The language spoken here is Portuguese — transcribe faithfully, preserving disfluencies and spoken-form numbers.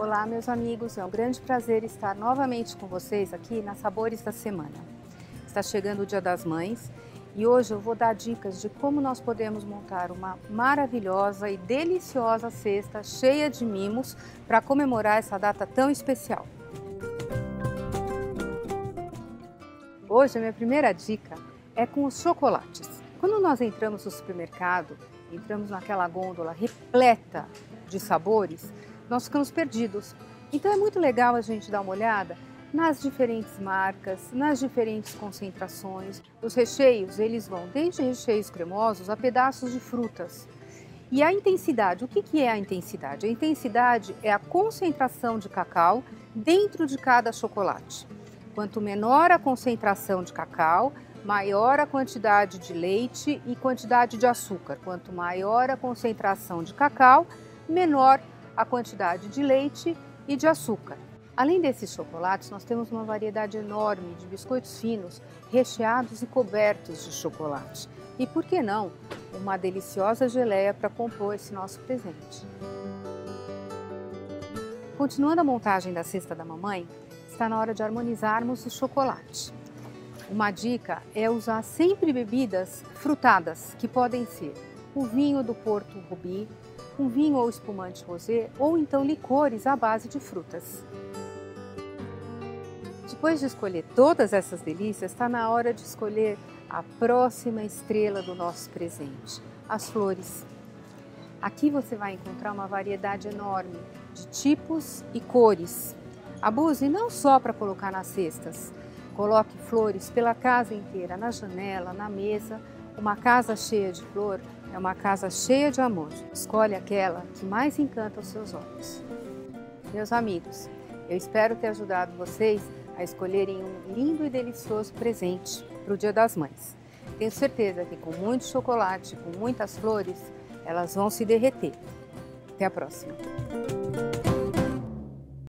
Olá, meus amigos, é um grande prazer estar novamente com vocês aqui na Sabores da Semana. Está chegando o Dia das Mães e hoje eu vou dar dicas de como nós podemos montar uma maravilhosa e deliciosa cesta cheia de mimos para comemorar essa data tão especial. Hoje a minha primeira dica é com os chocolates. Quando nós entramos no supermercado, entramos naquela gôndola repleta de sabores, nós ficamos perdidos. Então é muito legal a gente dar uma olhada nas diferentes marcas, nas diferentes concentrações. Os recheios, eles vão desde recheios cremosos a pedaços de frutas. E a intensidade, o que que é a intensidade? A intensidade é a concentração de cacau dentro de cada chocolate. Quanto menor a concentração de cacau, maior a quantidade de leite e quantidade de açúcar. Quanto maior a concentração de cacau, menor a quantidade de leite e de açúcar. Além desses chocolates, nós temos uma variedade enorme de biscoitos finos, recheados e cobertos de chocolate. E por que não, uma deliciosa geleia para compor esse nosso presente. Continuando a montagem da cesta da mamãe, está na hora de harmonizarmos o chocolate. Uma dica é usar sempre bebidas frutadas, que podem ser o vinho do Porto Rubi, um vinho ou espumante rosé, ou então licores à base de frutas. Depois de escolher todas essas delícias, está na hora de escolher a próxima estrela do nosso presente, as flores. Aqui você vai encontrar uma variedade enorme de tipos e cores. Abuse não só para colocar nas cestas, coloque flores pela casa inteira, na janela, na mesa. Uma casa cheia de flor é uma casa cheia de amor. Escolhe aquela que mais encanta os seus olhos. Meus amigos, eu espero ter ajudado vocês a escolherem um lindo e delicioso presente para o Dia das Mães. Tenho certeza que com muito chocolate, com muitas flores, elas vão se derreter. Até a próxima!